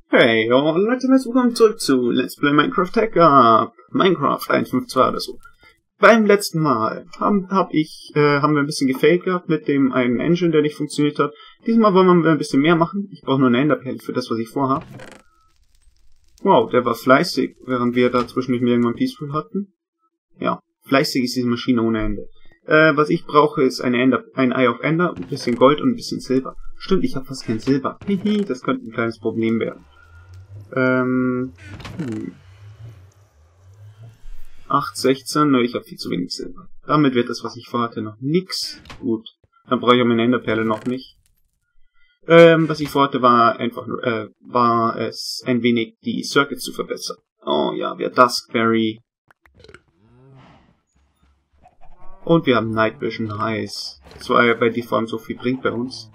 Hey, und Leute, willkommen zurück zu Let's Play Minecraft Hacker. Minecraft 1.5.2 oder so. Beim letzten Mal haben wir ein bisschen gefailt gehabt mit dem einen Engine, der nicht funktioniert hat. Diesmal wollen wir ein bisschen mehr machen. Ich brauche nur eine Enderperle für das, was ich vorhabe. Wow, der war fleißig, während wir da zwischendurch irgendwann Peaceful hatten. Ja, fleißig ist diese Maschine ohne Ende. Was ich brauche, ist ein Eye of Ender, ein bisschen Gold und ein bisschen Silber. Stimmt, ich habe fast kein Silber. Hihi, das könnte ein kleines Problem werden. 8, 16, ne, ich habe viel zu wenig Silber. Damit wird das, was ich vorhatte, noch nix. Gut, dann brauche ich auch meine Enderperle noch nicht. Was ich vorhatte, war einfach nur, war es ein wenig die Circuits zu verbessern. Oh ja, wir Duskberry. Und wir haben Night Vision Eyes. Das war ja bei Deform so viel bringt bei uns.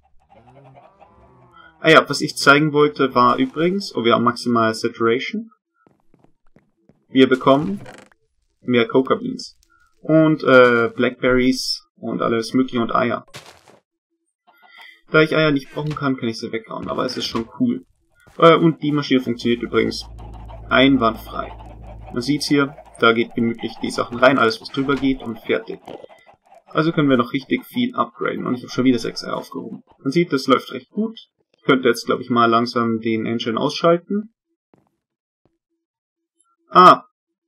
Ah ja, was ich zeigen wollte, war übrigens, wir haben maximal Saturation. Wir bekommen mehr Coca Beans. Und Blackberries und alles mögliche und Eier. Da ich Eier nicht brauchen kann, kann ich sie weghauen, aber es ist schon cool. Und die Maschine funktioniert übrigens einwandfrei. Man sieht's hier, da geht gemütlich die Sachen rein, alles was drüber geht und fertig. Also können wir noch richtig viel upgraden und ich habe schon wieder 6 Eier aufgehoben. Man sieht, das läuft recht gut. Ich könnte jetzt, glaube ich, mal langsam den Engine ausschalten. Ah!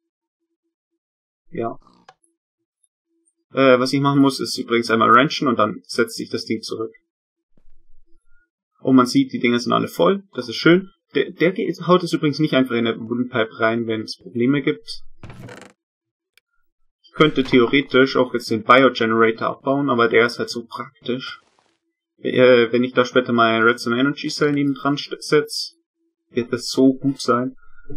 Ja. Was ich machen muss, ist übrigens einmal wrenchen und dann setzt sich das Ding zurück. Und man sieht, die Dinger sind alle voll. Das ist schön. Der haut es übrigens nicht einfach in der Wooden Pipe rein, wenn es Probleme gibt. Ich könnte theoretisch auch jetzt den Biogenerator abbauen, aber der ist halt so praktisch. Wenn ich da später mal ein Redstone Energy Cell neben dran setze, wird das so gut sein.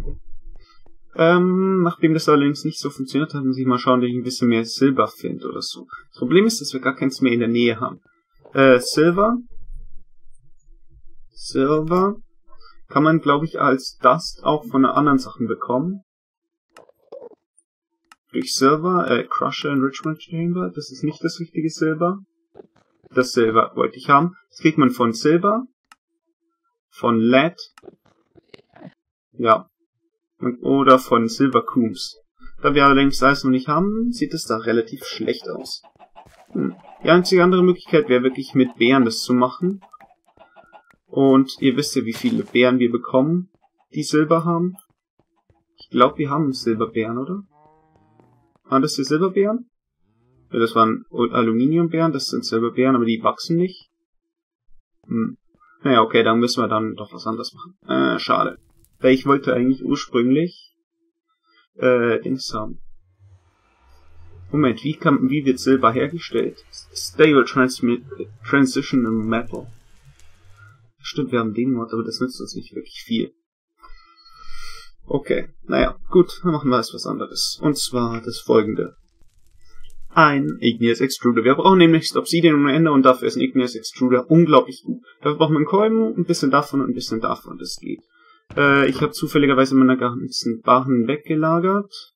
Nachdem das allerdings nicht so funktioniert hat, muss ich mal schauen, dass ich ein bisschen mehr Silber finde oder so. Das Problem ist, dass wir gar keins mehr in der Nähe haben. Silber kann man, glaube ich, als Dust auch von anderen Sachen bekommen. Durch Silber, Crusher Enrichment Chamber, das ist nicht das richtige Silber. Das Silber wollte ich haben. Das kriegt man von Silber, von Lead, ja, oder von Silver Coombs. Da wir allerdings alles noch nicht haben, sieht es da relativ schlecht aus. Die einzige andere Möglichkeit wäre wirklich mit Beeren das zu machen. Und ihr wisst ja, wie viele Beeren wir bekommen, die Silber haben. Ich glaube, wir haben Silberbeeren, oder? Waren das die Silberbeeren? Ja, das waren Aluminiumbeeren, das sind Silberbeeren, aber die wachsen nicht. Naja, okay, dann müssen wir dann doch was anderes machen. Schade. Weil ich wollte eigentlich ursprünglich Dings haben. Moment, wie wird Silber hergestellt? Stable Transition in Metal. Stimmt, wir haben den Mod, aber das nützt uns nicht wirklich viel. Okay, naja, gut, dann machen wir jetzt was anderes. Und zwar das folgende. Ein Igneous Extruder. Wir brauchen nämlich Obsidian ohne Ende und dafür ist ein Igneous Extruder unglaublich gut. Dafür brauchen wir einen Kolben, ein bisschen davon und ein bisschen davon, das geht. Ich habe zufälligerweise meine ganzen Barren weggelagert.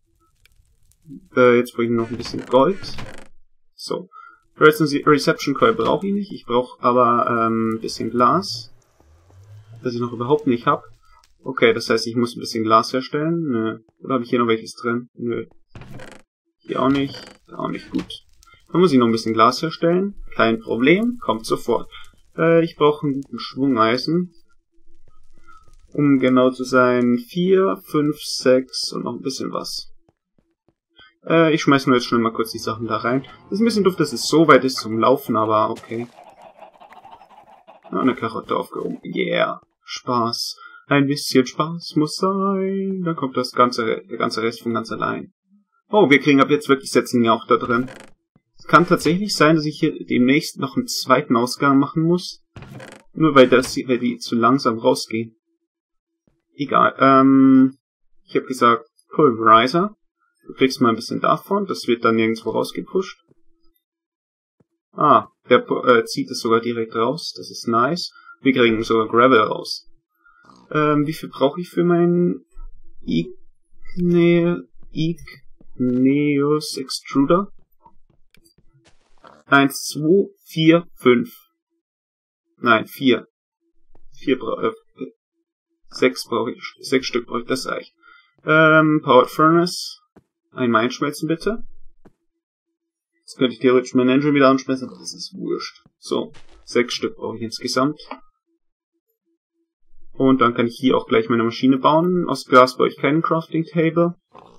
Jetzt brauche ich noch ein bisschen Gold. So. Reception Coil brauche ich nicht, ich brauche aber ein bisschen Glas, das ich noch überhaupt nicht habe. Okay, das heißt, ich muss ein bisschen Glas herstellen. Nö. Oder habe ich hier noch welches drin? Nö. Hier auch nicht, da auch nicht, gut. Dann muss ich noch ein bisschen Glas herstellen. Kein Problem, kommt sofort. Ich brauche einen guten Schwungeisen. Um genau zu sein, 4, 5, 6 und noch ein bisschen was. Ich schmeiß nur jetzt schon mal kurz die Sachen da rein. Das ist ein bisschen doof, dass es so weit ist zum Laufen, aber okay. Eine Karotte aufgehoben. Yeah. Spaß. Ein bisschen Spaß muss sein. Dann kommt der ganze Rest von ganz allein. Oh, wir kriegen ab jetzt wirklich Setzlinge auch da drin. Es kann tatsächlich sein, dass ich hier demnächst noch einen zweiten Ausgang machen muss. Nur weil die zu langsam rausgehen. Egal. Ich habe gesagt, Pulverizer. Du kriegst mal ein bisschen davon, das wird dann nirgendwo rausgepusht. Ah, der zieht es sogar direkt raus, das ist nice. Wir kriegen sogar Gravel raus. Wie viel brauche ich für meinen Igneous Extruder? 1, 2, 4, 5. Nein, 4. 6 brauche ich, 6 Stück brauche ich, das reicht. Powered Furnace. Einmal einschmelzen, bitte. Jetzt könnte ich theoretisch mein Engine wieder anschmelzen, aber das ist wurscht. So, 6 Stück brauche ich insgesamt. Und dann kann ich hier auch gleich meine Maschine bauen. Aus Glas brauche ich keinen Crafting Table.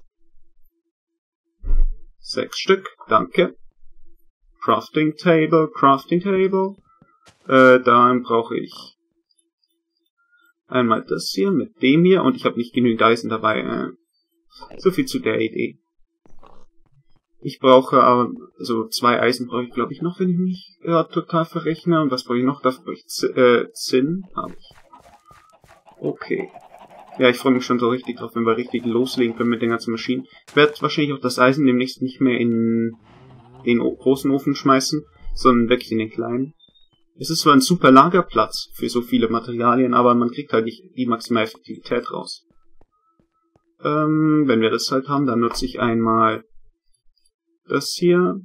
6 Stück, danke. Crafting Table, Crafting Table. Dann brauche ich einmal das hier mit dem hier und ich habe nicht genügend Eisen dabei. So viel zu der Idee. Ich brauche aber, so 2 Eisen brauche ich glaube ich noch, wenn ich mich total verrechne. Und was brauche ich noch? Dafür brauche ich Zinn. Habe ich. Okay. Ja, ich freue mich schon so richtig drauf, wenn wir richtig loslegen können mit den ganzen Maschinen. Ich werde wahrscheinlich auch das Eisen demnächst nicht mehr in den großen Ofen schmeißen, sondern wirklich in den kleinen. Es ist zwar ein super Lagerplatz für so viele Materialien, aber man kriegt halt nicht die maximale Effektivität raus. Wenn wir das halt haben, dann nutze ich einmal das hier.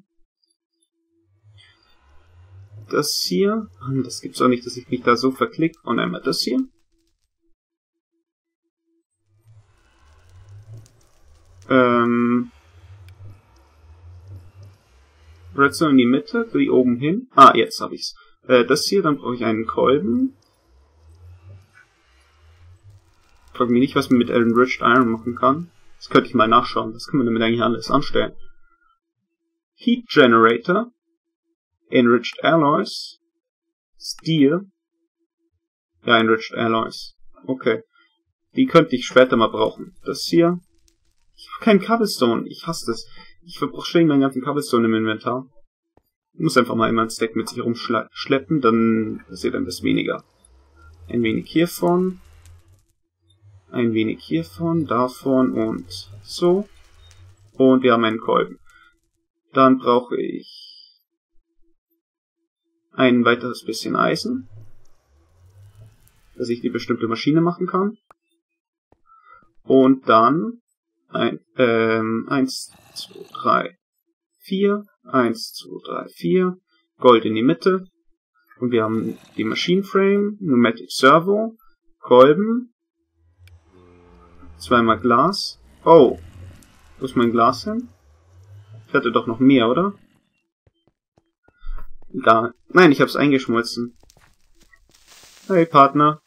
Das hier. Das gibt's auch nicht, dass ich mich da so verklicke. Und einmal das hier. Redstone in die Mitte, die oben hin. Ah, jetzt habe ich's. Das hier, dann brauche ich einen Kolben. Frag mich nicht, was man mit Enriched Iron machen kann. Das könnte ich mal nachschauen. Das kann man damit eigentlich alles anstellen. Heat Generator. Enriched Alloys. Steel. Ja, Enriched Alloys. Okay. Die könnte ich später mal brauchen. Das hier. Ich habe keinen Cobblestone. Ich hasse das. Ich verbrauche ständig meinen ganzen Cobblestone im Inventar. Ich muss einfach mal immer ein Stack mit sich rumschleppen, dann passiert ein bisschen weniger. Ein wenig hiervon. Ein wenig hiervon, davon und so. Und wir haben einen Kolben. Dann brauche ich ein weiteres bisschen Eisen, dass ich die bestimmte Maschine machen kann. Und dann 1, 2, 3, 4, 1, 2, 3, 4, Gold in die Mitte. Und wir haben die Machine Frame, Pneumatic Servo, Kolben, zweimal Glas. Oh, wo ist mein Glas hin? Ich hatte doch noch mehr, oder? Da. Nein, ich hab's eingeschmolzen. Hey, Partner.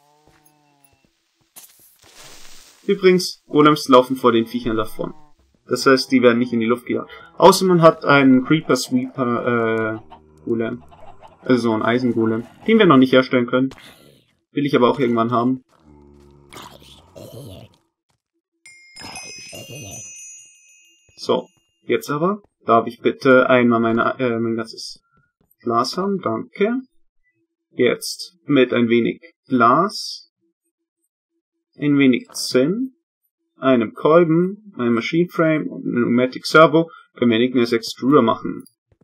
Übrigens, Golems laufen vor den Viechern davon. Das heißt, die werden nicht in die Luft gejagt. Außer man hat einen Creeper Sweeper Golem. Also so ein Eisengolem. Den wir noch nicht herstellen können. Will ich aber auch irgendwann haben. So, jetzt aber. Darf ich bitte einmal mein ganzes Glas haben? Danke. Jetzt mit ein wenig Glas. Ein wenig Zinn. Einem Kolben, einem Machine Frame und einem Pneumatic Servo können wir einen Igneous Extruder machen.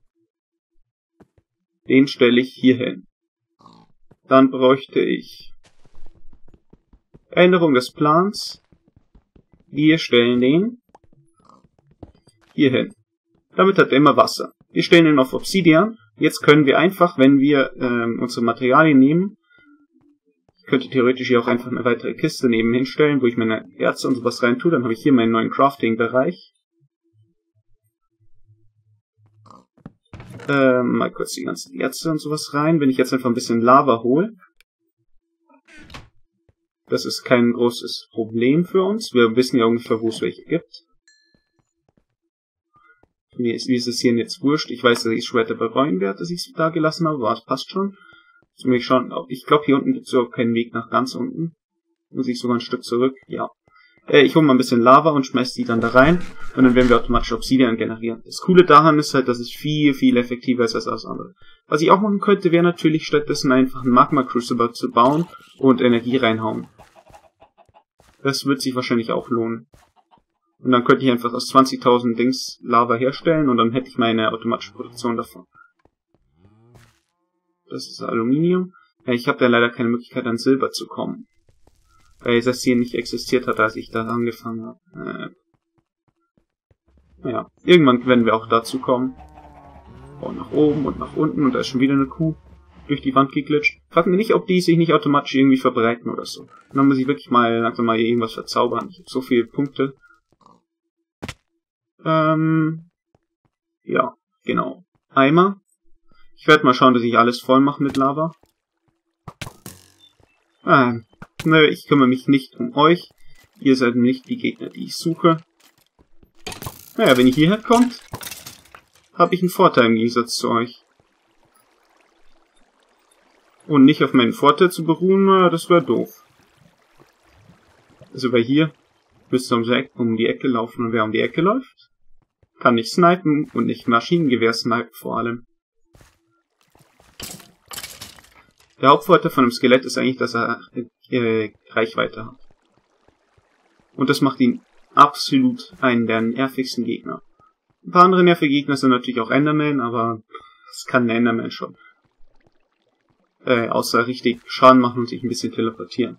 Den stelle ich hier hin. Dann bräuchte ich Änderung des Plans. Wir stellen den hier hin. Damit hat er immer Wasser. Wir stellen ihn auf Obsidian. Jetzt können wir einfach, wenn wir unsere Materialien nehmen, ich könnte theoretisch hier auch einfach eine weitere Kiste neben hinstellen, wo ich meine Erze und sowas rein tue. Dann habe ich hier meinen neuen Crafting-Bereich. Mal kurz die ganzen Erze und sowas rein. Wenn ich jetzt einfach ein bisschen Lava hole. Das ist kein großes Problem für uns. Wir wissen ja ungefähr, wo es welche gibt. Mir ist es hier jetzt wurscht. Ich weiß, dass ich es später bereuen werde, dass ich es da gelassen habe, aber es passt schon. Ich glaube, hier unten gibt es überhaupt keinen Weg nach ganz unten. Muss ich sogar ein Stück zurück. Ja. Ich hole mal ein bisschen Lava und schmeiß die dann da rein. Und dann werden wir automatisch Obsidian generieren. Das Coole daran ist halt, dass es viel, viel effektiver ist als alles andere. Was ich auch machen könnte, wäre natürlich stattdessen einfach einen Magma Crucible zu bauen und Energie reinhauen. Das wird sich wahrscheinlich auch lohnen. Und dann könnte ich einfach aus 20.000 Dings Lava herstellen und dann hätte ich meine automatische Produktion davon. Das ist Aluminium. Ja, ich habe da leider keine Möglichkeit an Silber zu kommen. Weil das hier nicht existiert hat, als ich da angefangen habe. Naja, irgendwann werden wir auch dazu kommen. Und nach oben und nach unten und da ist schon wieder eine Kuh. durch die Wand geglitscht. Frag mich nicht, ob die sich nicht automatisch irgendwie verbreiten oder so. Dann muss ich wirklich mal langsam mal irgendwas verzaubern. Ich habe so viele Punkte. Ja, genau. Eimer. Ich werde mal schauen, dass ich alles voll mache mit Lava. Nö, ich kümmere mich nicht um euch. Ihr seid nicht die Gegner, die ich suche. Naja, wenn ihr hierher kommt, habe ich einen Vorteil im Gegensatz zu euch. Und nicht auf meinen Vorteil zu beruhen, das wäre doof. Also bei hier müsst ihr um die Ecke laufen und wer um die Ecke läuft, kann nicht snipen und nicht Maschinengewehr snipen vor allem. Der Hauptvorteil von einem Skelett ist eigentlich, dass er Reichweite hat. Und das macht ihn absolut einen der nervigsten Gegner. Ein paar andere nervige Gegner sind natürlich auch Enderman, aber das kann der Enderman schon. Außer richtig Schaden machen und sich ein bisschen teleportieren.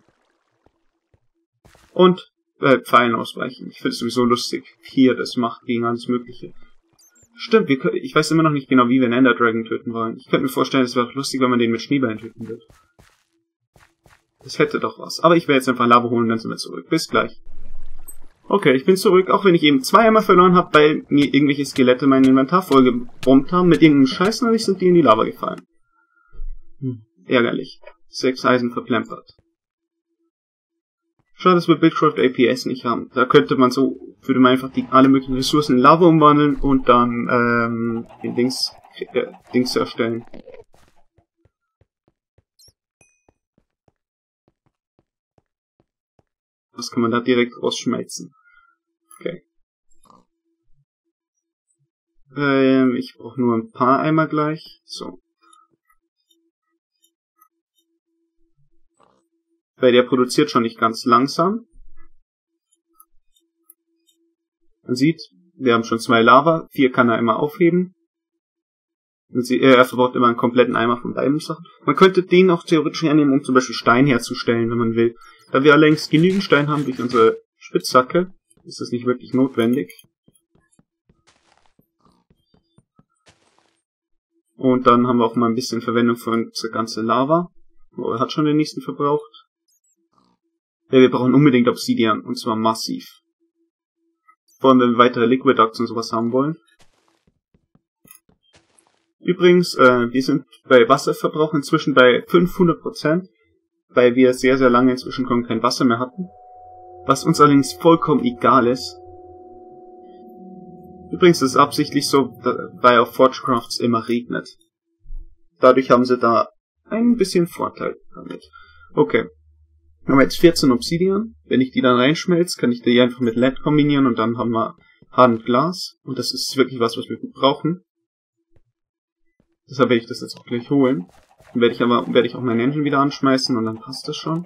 Und Pfeilen ausweichen. Ich finde es sowieso lustig, wie er das macht gegen alles Mögliche. Stimmt, ich weiß immer noch nicht genau, wie wir einen Ender Dragon töten wollen. Ich könnte mir vorstellen, es wäre auch lustig, wenn man den mit Schneeballen töten würde. Das hätte doch was. Aber ich werde jetzt einfach Lava holen und dann sind wir zurück. Bis gleich. Okay, ich bin zurück, auch wenn ich eben 2 Eimer verloren habe, weil mir irgendwelche Skelette mein Inventar vollgebombt haben mit irgendeinem Scheiß, und sind die in die Lava gefallen. Ärgerlich. 6 Eisen verplempert. Schade, dass wir Buildcraft APS nicht haben. Da könnte man so, würde man einfach alle möglichen Ressourcen in Lava umwandeln und dann den Dings erstellen. Das kann man da direkt rausschmelzen. Okay. Ich brauche nur ein paar Eimer gleich. So. Weil der produziert schon nicht ganz langsam. Man sieht, wir haben schon 2 Lava, 4 kann er immer aufheben. Er verbraucht immer einen kompletten Eimer von beiden Sachen. Man könnte den auch theoretisch hernehmen, um zum Beispiel Stein herzustellen, wenn man will. Da wir allerdings genügend Stein haben durch unsere Spitzhacke, ist das nicht wirklich notwendig. Und dann haben wir auch mal ein bisschen Verwendung für unsere ganze Lava. Oh, er hat schon den nächsten verbraucht. Ja, wir brauchen unbedingt Obsidian, und zwar massiv. Vor allem, wenn wir weitere Liquid Ducts und sowas haben wollen. Übrigens, wir sind bei Wasserverbrauch inzwischen bei 500%, weil wir sehr, sehr lange inzwischen kein Wasser mehr hatten. Was uns allerdings vollkommen egal ist. Übrigens ist es absichtlich so, weil auf Forgecrafts immer regnet. Dadurch haben sie da ein bisschen Vorteil damit. Okay. Haben wir jetzt 14 Obsidian. Wenn ich die dann reinschmelze, kann ich die einfach mit Lead kombinieren und dann haben wir Hardened Glas. Und das ist wirklich was wir gut brauchen. Deshalb werde ich das jetzt auch gleich holen. Dann werde ich auch meinen Engine wieder anschmeißen und dann passt das schon.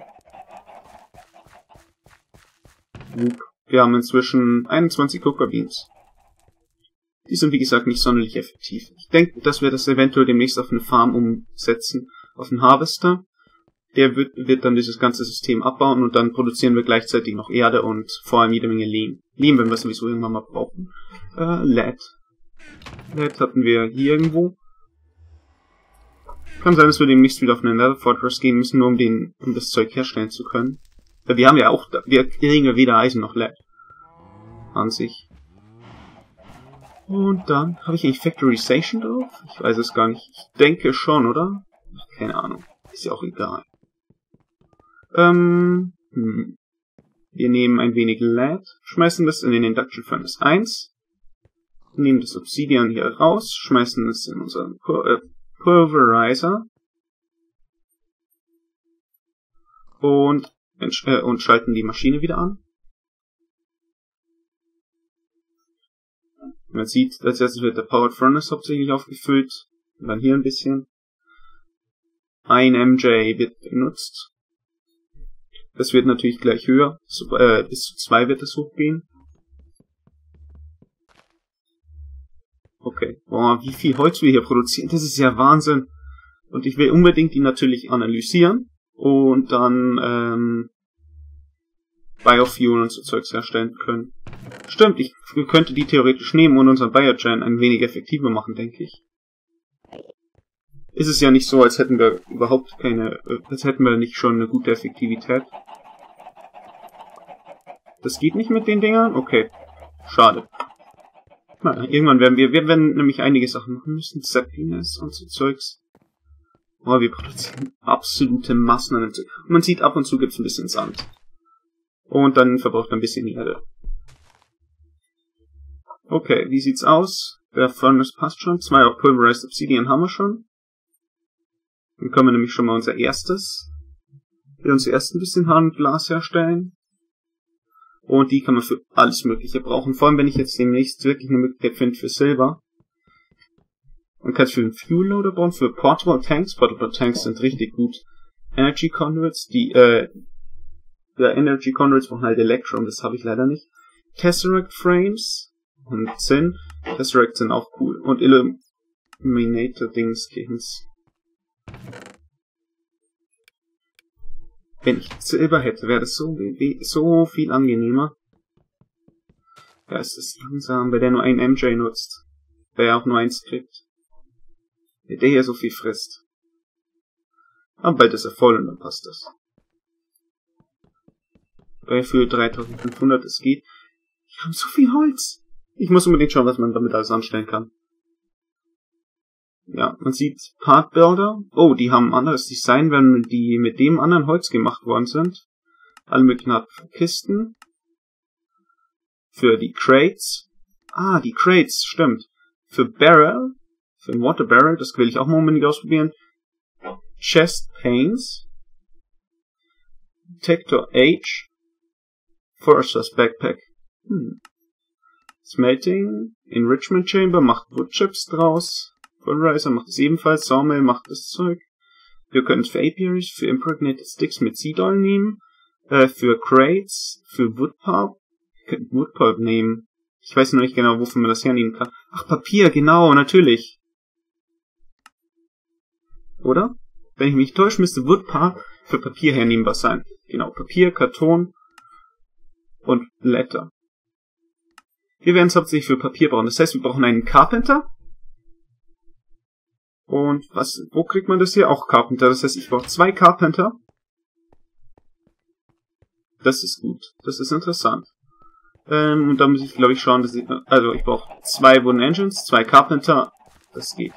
Wir haben inzwischen 21 Cocoa Beans. Die sind wie gesagt nicht sonderlich effektiv. Ich denke, dass wir das eventuell demnächst auf eine Farm umsetzen, auf einen Harvester. Der wird dann dieses ganze System abbauen und dann produzieren wir gleichzeitig noch Erde und vor allem jede Menge Lehm. Lehm werden wir sowieso irgendwann mal brauchen. Lead. Lead hatten wir hier irgendwo. Kann sein, dass wir demnächst wieder auf eine Nether Fortress gehen müssen, nur um das Zeug herstellen zu können. Wir haben ja auch, wir kriegen ja weder Eisen noch Lead. An sich. Und dann, habe ich eigentlich Factorization drauf? Ich weiß es gar nicht. Ich denke schon, oder? Keine Ahnung. Ist ja auch egal. Wir nehmen ein wenig Lead, schmeißen das in den Induction Furnace 1, nehmen das Obsidian hier raus, schmeißen es in unseren Pulverizer und schalten die Maschine wieder an. Man sieht, als erstes wird der Powered Furnace hauptsächlich aufgefüllt, und dann hier ein bisschen. Ein MJ wird benutzt. Das wird natürlich gleich höher. Bis zu 2 wird es hochgehen. Okay. Boah, wie viel Holz wir hier produzieren. Das ist ja Wahnsinn. Und ich will unbedingt die natürlich analysieren. Und dann Biofuel und so Zeugs herstellen können. Stimmt, ich könnte die theoretisch nehmen und unseren Biogen ein wenig effektiver machen, denke ich. ist es ja nicht so, als hätten wir überhaupt keine, als hätten wir nicht schon eine gute Effektivität. Das geht nicht mit den Dingern? Okay. Schade. Na, irgendwann werden wir werden nämlich einige Sachen machen müssen. Zeppelins und so Zeugs. Oh, wir produzieren absolute Massen an dem Zeug. Man sieht, ab und zu gibt's ein bisschen Sand. Und dann verbraucht er ein bisschen Erde. Okay, wie sieht's aus? Der Furnace passt schon. 2 auf Pulverized Obsidian haben wir schon. Dann können wir nämlich schon mal unser erstes. Wir uns zuerst ein bisschen Hartglas herstellen. Und die kann man für alles Mögliche brauchen. Vor allem, wenn ich jetzt demnächst wirklich eine Möglichkeit finde für Silber. Man kann es für einen Fuel Loader bauen, für Portable Tanks. Portable Tanks sind richtig gut. Energy Conduits, Energy Conduits brauchen halt Electrum, das habe ich leider nicht. Tesseract Frames und Zinn. Tesseract sind auch cool. Und Illuminator Dingskins. Wenn ich Silber hätte, wäre das so viel angenehmer. Ja, es ist langsam, weil der nur einen MJ nutzt. Der ja auch nur eins kriegt. Der hier so viel frisst. Aber bald ist er voll und dann passt das. Für 3500, es geht. Wir haben so viel Holz. Ich muss unbedingt schauen, was man damit alles anstellen kann. Ja, man sieht Part Builder. Oh, die haben ein anderes Design, wenn die mit dem anderen Holz gemacht worden sind. Alle möglichen Art von Kisten. Für die Crates. Ah, die Crates, stimmt. Für Barrel. Für ein Water Barrel, das will ich auch mal unbedingt ausprobieren. Chest Panes. Detector H. Forester's Backpack. Smelting. Enrichment Chamber macht Wood Chips draus. Pulverizer macht es ebenfalls. Sawmill macht das Zeug. Wir können es für Apiaries, für Impregnated Sticks mit Seed Oil nehmen. Für Crates, für Woodpulp. Wir könnten Woodpulp nehmen. Ich weiß noch nicht genau, wofür man das hernehmen kann. Ach, Papier, genau, natürlich. Oder? Wenn ich mich täusche, müsste Woodpulp für Papier hernehmbar sein. Genau, Papier, Karton und Blätter. Wir werden es hauptsächlich für Papier brauchen. Das heißt, wir brauchen einen Carpenter. Und wo kriegt man das hier? Auch Carpenter. Das heißt, ich brauche 2 Carpenter. Das ist gut. Das ist interessant. Und da muss ich, glaube ich, schauen, dass ich brauche 2 Wooden Engines, 2 Carpenter. Das geht.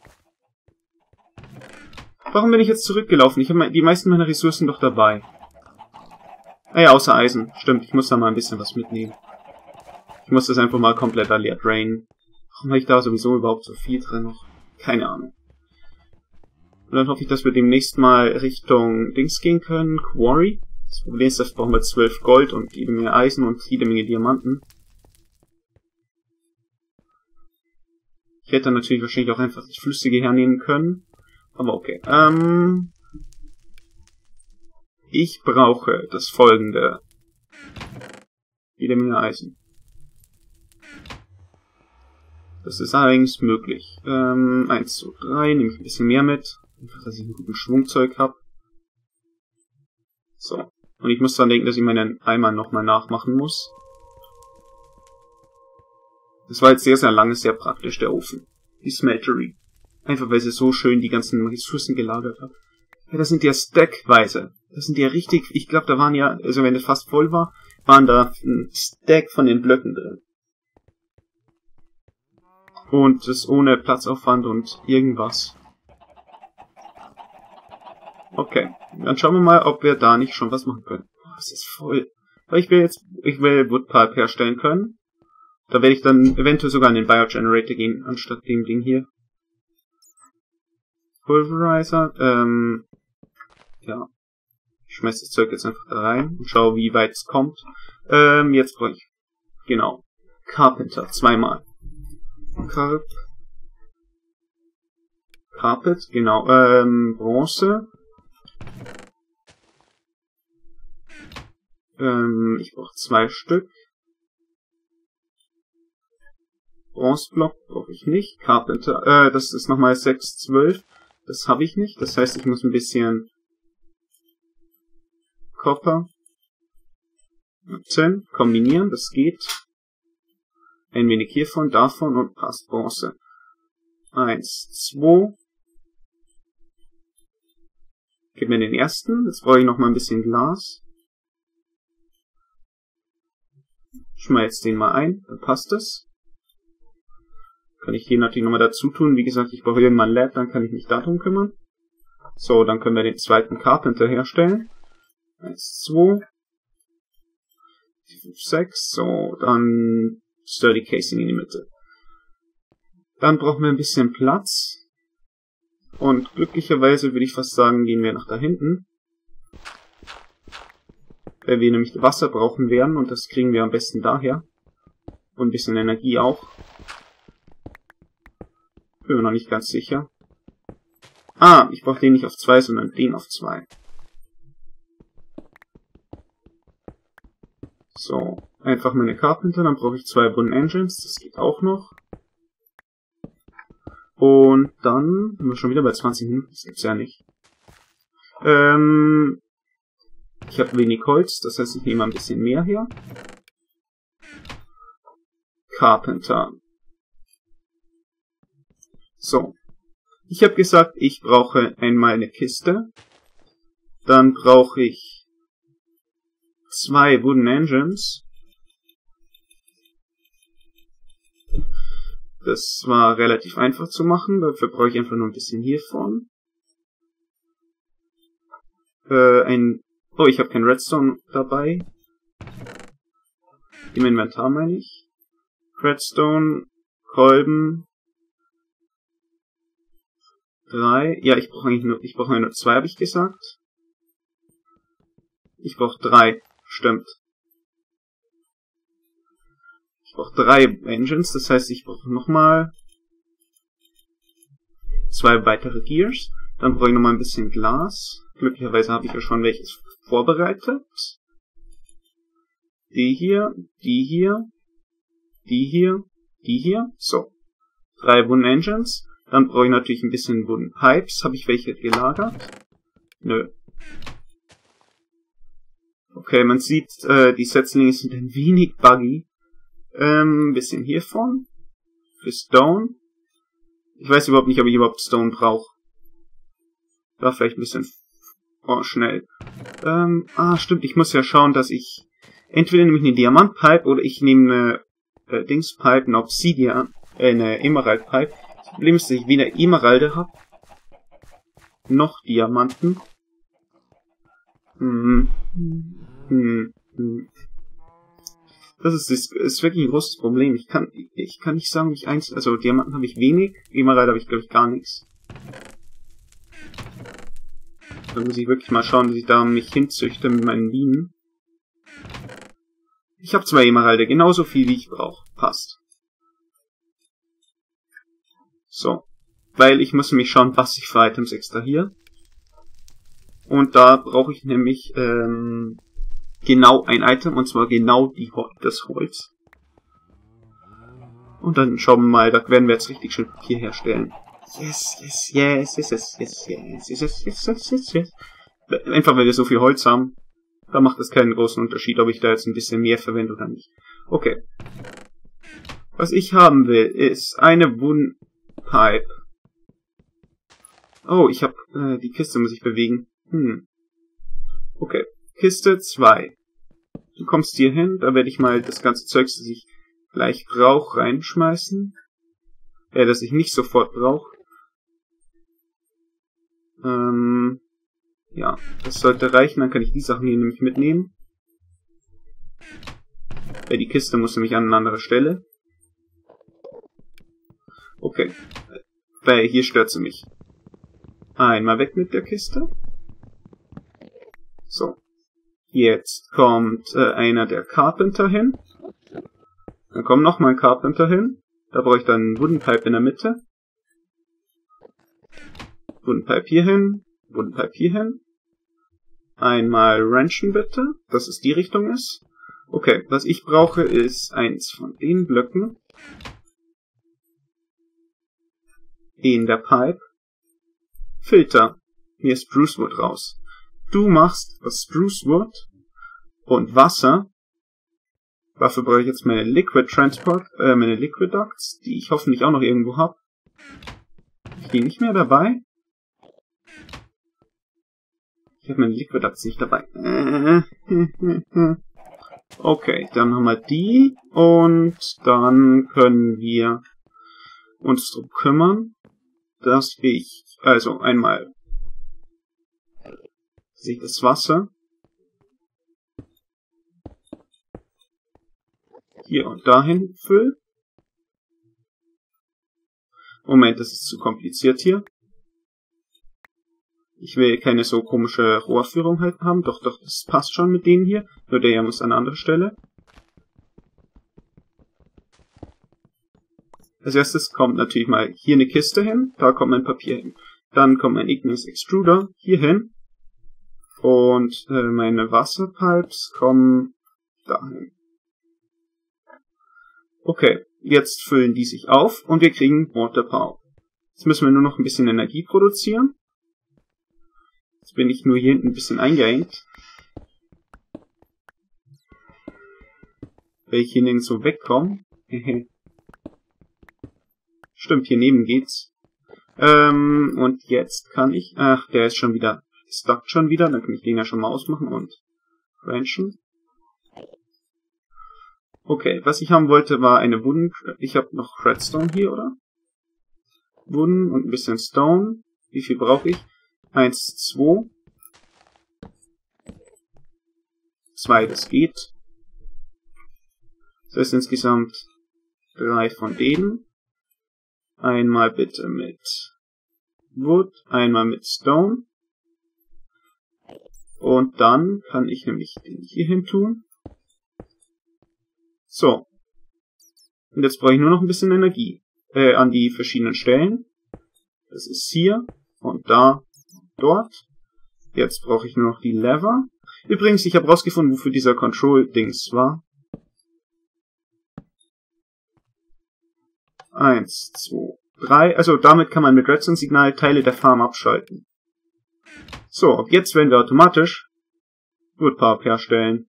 Warum bin ich jetzt zurückgelaufen? Ich habe die meisten meiner Ressourcen doch dabei. Ah ja, außer Eisen. Stimmt, ich muss da mal ein bisschen was mitnehmen. Ich muss das einfach mal komplett leer drainen. Warum habe ich da sowieso überhaupt so viel drin noch? Keine Ahnung. Und dann hoffe ich, dass wir demnächst mal Richtung Dings gehen können. Quarry. Das Problem ist, dafür brauchen wir 12 Gold und jede Menge Eisen und jede Menge Diamanten. Ich hätte natürlich wahrscheinlich auch einfach das Flüssige hernehmen können. Aber okay. Ich brauche das folgende. Jede Menge Eisen. Das ist allerdings möglich. 1, 2, 3, nehme ich ein bisschen mehr mit. Einfach, dass ich einen guten Schwungzeug habe. So. Und ich muss dran denken, dass ich meinen Eimer nochmal nachmachen muss. Das war jetzt sehr, sehr lang, sehr praktisch, der Ofen. Die Smeltery. Einfach, weil sie so schön die ganzen Ressourcen gelagert hat. Ja, das sind ja stackweise. Das sind ja richtig, ich glaube, da waren ja, also wenn es fast voll war, waren da ein Stack von den Blöcken drin. Und das ohne Platzaufwand und irgendwas. Okay, dann schauen wir mal, ob wir da nicht schon was machen können. Boah, es ist voll. Weil ich will Woodpulp herstellen können. Da werde ich dann eventuell sogar an den Biogenerator gehen, anstatt dem Ding hier. Pulverizer, ja. Ich schmeiß das Zeug jetzt einfach da rein und schaue, wie weit es kommt. Jetzt brauche ich, genau, Carpenter, 2-mal. Carpet, genau, Bronze. Ich brauche 2 Stück. Bronzeblock brauche ich nicht. Carpenter, das ist nochmal 6, 12. Das habe ich nicht. Das heißt, ich muss ein bisschen Copper und Tin kombinieren. Das geht. Ein wenig hiervon, davon und passt Bronze. 1, 2. Gib mir den ersten. Jetzt brauche ich noch mal ein bisschen Glas. Schmeiß den mal ein, dann passt es. Kann ich hier natürlich nochmal dazu tun. Wie gesagt, ich brauche irgendwann ein Lab, dann kann ich mich darum kümmern. So, dann können wir den zweiten Carpenter herstellen. 1, 2, 4, 5, 6. So, dann Sturdy Casing in die Mitte. Dann brauchen wir ein bisschen Platz. Und glücklicherweise würde ich fast sagen, gehen wir nach da hinten. Weil wir nämlich Wasser brauchen werden und das kriegen wir am besten daher. Und ein bisschen Energie auch. Bin mir noch nicht ganz sicher. Ah, ich brauche den nicht auf 2, sondern den auf 2. So, einfach meine Carpenter, dann brauche ich 2 Wooden Engines, das geht auch noch. Und dann sind wir schon wieder bei 20 Minuten, das gibt's ja nicht. Ich habe wenig Holz, das heißt, ich nehme ein bisschen mehr her. Carpenter. So. Ich habe gesagt, ich brauche einmal eine Kiste. Dann brauche ich 2 Wooden Engines. Das war relativ einfach zu machen, dafür brauche ich einfach nur ein bisschen hiervon. Oh, ich habe kein Redstone dabei. Im Inventar meine ich. Redstone, Kolben. 3. Ja, ich brauche nur 2, habe ich gesagt. Ich brauche 3. Stimmt. Ich brauche 3 Engines, das heißt, ich brauche nochmal 2 weitere Gears. Dann brauche ich nochmal ein bisschen Glas. Glücklicherweise habe ich ja schon welches vorbereitet. Die hier, die hier, die hier, die hier. So. 3 Wooden Engines. Dann brauche ich natürlich ein bisschen Wooden Pipes. Habe ich welche gelagert? Nö. Okay, man sieht, die Setzlinge sind ein wenig buggy. Ein bisschen hiervon. Für Stone. Ich weiß überhaupt nicht, ob ich überhaupt Stone brauche. Da vielleicht ein bisschen... Oh, schnell. Stimmt, ich muss ja schauen, dass ich... Entweder nehme ich eine Diamantpipe oder ich nehme eine Dingspipe, eine Obsidian, eine Emerald-Pipe. Das Problem ist, dass ich weder Emeralde habe, noch Diamanten. Das ist wirklich ein großes Problem. Ich kann nicht sagen, wie ich eins... Also Diamanten habe ich wenig, Emerald habe ich, glaube ich, gar nichts. Da muss ich wirklich mal schauen, dass ich da mich hinzüchte mit meinen Bienen. Ich habe 2 Emeralde, genauso viel wie ich brauche. Passt. So. Weil ich muss nämlich schauen, was ich für Items extrahiere. Und da brauche ich nämlich genau ein Item, und zwar genau das Holz. Und dann schauen wir mal, da werden wir jetzt richtig schön Papier herstellen. Yes, yes, yes, yes, yes, yes, yes, yes, yes, yes, yes, yes, yes. Einfach weil wir so viel Holz haben, da macht es keinen großen Unterschied, ob ich da jetzt ein bisschen mehr verwende oder nicht. Okay. Was ich haben will, ist eine Wooden Pipe. Oh, ich habe die Kiste muss ich bewegen. Okay. Kiste 2. Du kommst hier hin, da werde ich mal das ganze Zeug, das ich gleich brauche, reinschmeißen. Das ich nicht sofort brauche. Ja, das sollte reichen, dann kann ich die Sachen hier nämlich mitnehmen. Weil die Kiste muss nämlich an eine andere Stelle. Okay. Weil hier stört sie mich. Einmal weg mit der Kiste. So. Jetzt kommt einer der Carpenter hin. Dann kommt nochmal ein Carpenter hin. Da brauche ich dann einen Wooden Pipe in der Mitte. Wooden Pipe hier hin. Wooden Pipe hier hin. Einmal wrenchen bitte, dass es die Richtung ist. Okay, was ich brauche ist eins von den Blöcken. In der Pipe. Filter. Hier ist Spruce Wood raus. Du machst das Spruce Wood und Wasser. Dafür brauche ich jetzt meine Liquid Transport, meine Liquid Ducts, die ich hoffentlich auch noch irgendwo habe. Ich die nicht mehr dabei. Ich habe meine Liquidats nicht dabei. Okay, dann haben wir die. Und dann können wir uns darum kümmern, dass ich, also einmal sich das Wasser hier und dahin fülle. Moment, das ist zu kompliziert hier. Ich will keine so komische Rohrführung halt haben. Doch, das passt schon mit denen hier. Nur der hier muss an eine andere Stelle. Als erstes kommt natürlich mal hier eine Kiste hin. Da kommt mein Papier hin. Dann kommt mein Igneous Extruder hier hin. Und meine Wasserpipes kommen dahin. Okay, jetzt füllen die sich auf und wir kriegen Water Power. Jetzt müssen wir nur noch ein bisschen Energie produzieren. Jetzt bin ich nur hier hinten ein bisschen eingeengt. Weil ich hier nirgends so wegkomme. Stimmt, hier neben geht's. Und jetzt kann ich... Ach, der ist schon wieder... stuck schon wieder. Dann kann ich den ja schon mal ausmachen und... branchen. Okay, was ich haben wollte, war eine Wooden... Ich habe noch Redstone hier, oder? Wooden und ein bisschen Stone. Wie viel brauche ich? 1, 2. 2, das geht. Das heißt insgesamt 3 von denen. Einmal bitte mit Wood, einmal mit Stone. Und dann kann ich nämlich den hier hin tun. So. Und jetzt brauche ich nur noch ein bisschen Energie. An die verschiedenen Stellen. Das ist hier und da. Dort. Jetzt brauche ich nur noch die Lever. Übrigens, ich habe rausgefunden, wofür dieser Control-Dings war. 1, 2, 3. Also damit kann man mit Redstone-Signal Teile der Farm abschalten. So, ab jetzt werden wir automatisch Wood Power herstellen.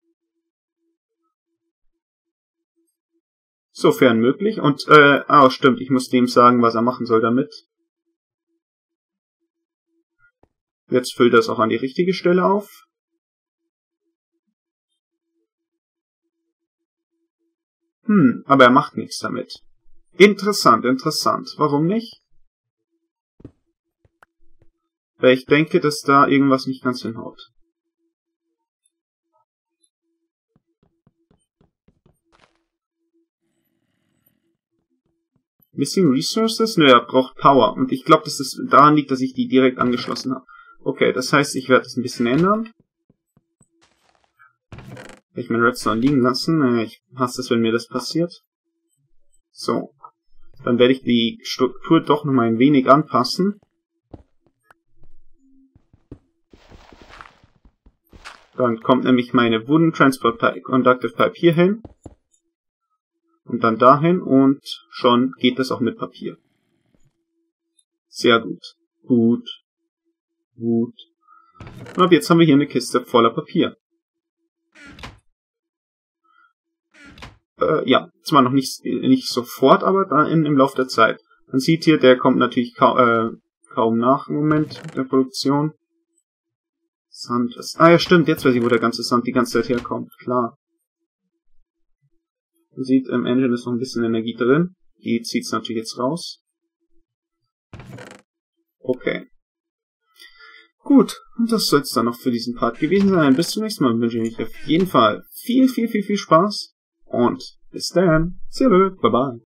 Sofern möglich. Und, stimmt, ich muss dem sagen, was er machen soll damit. Jetzt füllt er es auch an die richtige Stelle auf. Aber er macht nichts damit. Interessant, interessant. Warum nicht? Weil ich denke, dass da irgendwas nicht ganz hinhaut. Missing Resources? Nö, er braucht Power. Und ich glaube, dass es daran liegt, dass ich die direkt angeschlossen habe. Okay, das heißt, ich werde es ein bisschen ändern. Ich mein Redstone liegen lassen. Ich hasse es, wenn mir das passiert. So. Dann werde ich die Struktur doch noch mal ein wenig anpassen. Dann kommt nämlich meine Wooden Transport Pipe, Conductive Pipe hier hin. Und dann dahin und schon geht das auch mit Papier. Sehr gut. Gut. Gut. Und ab jetzt haben wir hier eine Kiste voller Papier. Ja, zwar noch nicht sofort, aber da im Laufe der Zeit. Man sieht hier, der kommt natürlich kaum nach im Moment mit der Produktion. Sand ist... ja stimmt, jetzt weiß ich, wo der ganze Sand die ganze Zeit herkommt. Klar. Man sieht, im Engine ist noch ein bisschen Energie drin. Die zieht es natürlich jetzt raus. Okay. Gut, und das soll es dann noch für diesen Part gewesen sein. Bis zum nächsten Mal wünsche ich euch auf jeden Fall viel Spaß. Und bis dann. See you, bye bye.